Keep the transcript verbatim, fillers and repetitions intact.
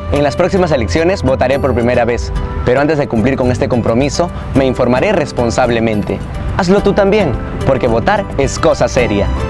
En las próximas elecciones votaré por primera vez, pero antes de cumplir con este compromiso, me informaré responsablemente. Hazlo tú también, porque votar es cosa seria.